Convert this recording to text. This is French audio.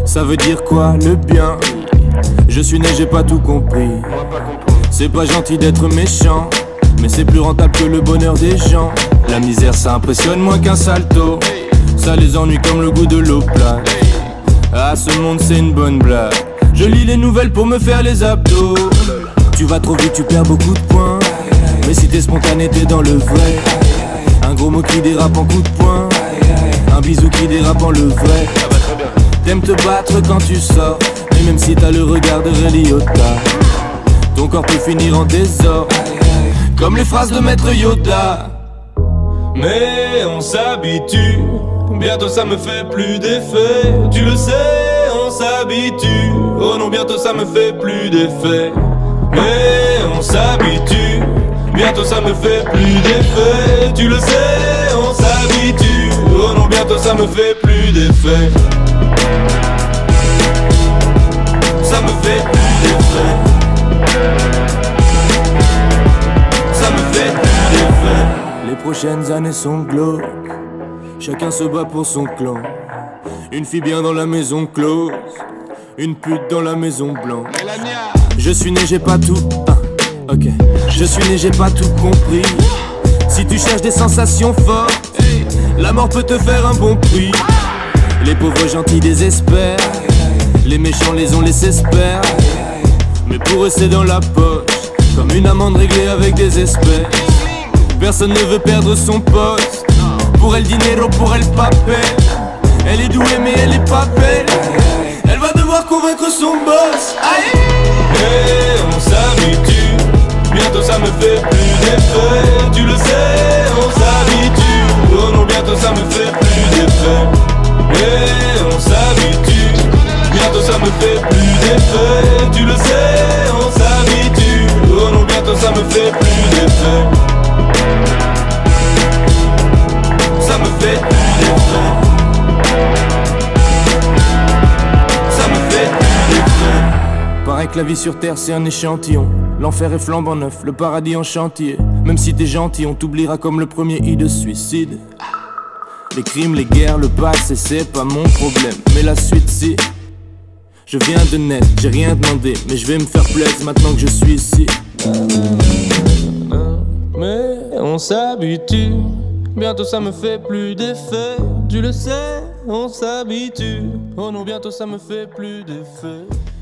Ça veut dire quoi le bien? Je suis né, j'ai pas tout compris. C'est pas gentil d'être méchant, mais c'est plus rentable que le bonheur des gens. La misère ça impressionne moins qu'un salto. Ça les ennuie comme le goût de l'eau plate. Ah, ce monde c'est une bonne blague. Je lis les nouvelles pour me faire les abdos. Tu vas trop vite, tu perds beaucoup de points. Mais si t'es spontané, t'es dans le vrai. Un gros mot qui dérape en coup de poing. Un bisou qui dérape en le vrai. T'aimes te battre quand tu sors, mais même si t'as le regard de Ray Liotta, ton corps peut finir en désordre, comme les phrases de Maître Yoda. Mais on s'habitue, bientôt ça me fait plus d'effet. Tu le sais, on s'habitue. Oh non, bientôt ça me fait plus d'effet. Mais on s'habitue, bientôt ça me fait plus d'effet. Tu le sais, on s'habitue. Oh non, bientôt ça me fait plus d'effet. Ça me fait plus d'effet. Ça me fait plus d'effet. Les prochaines années sont glauques, chacun se bat pour son clan. Une fille bien dans la maison close, une pute dans la maison blanche. Je suis né, j'ai pas tout, ok. Je suis né, j'ai pas tout compris. Si tu cherches des sensations fortes, la mort peut te faire un bon prix. Les pauvres gentils désespèrent, les méchants les ont laissés espérer. Mais pour eux c'est dans la poche, comme une amende réglée avec des espèces. Personne ne veut perdre son poste. Pour elle dinero, pour elle papel. Elle est douée mais elle est pas belle. Elle va devoir convaincre son boss. Aïe. Et on s'habitue, bientôt ça me fait plus d'effet. Tu le sais, on s'habitue. Oh non, bientôt ça me fait plus d'effet. Et on s'habitue, bientôt ça me fait plus d'effet. Tu le sais, on s'habitue. Oh non, bientôt ça me fait plus d'effet. Ça me fait plus d'effet. Ça me fait plus d'effet. Paraît que la vie sur terre c'est un échantillon. L'enfer est flambant neuf, le paradis en chantier. Même si t'es gentil, on t'oubliera comme le premier i de suicide. Les crimes, les guerres, le passé, c'est pas mon problème. Mais la suite, si. Je viens de naître, j'ai rien demandé, mais je vais me faire plaisir maintenant que je suis ici. Mais on s'habitue, bientôt ça me fait plus d'effet. Tu le sais, on s'habitue. Oh non, bientôt ça me fait plus d'effet.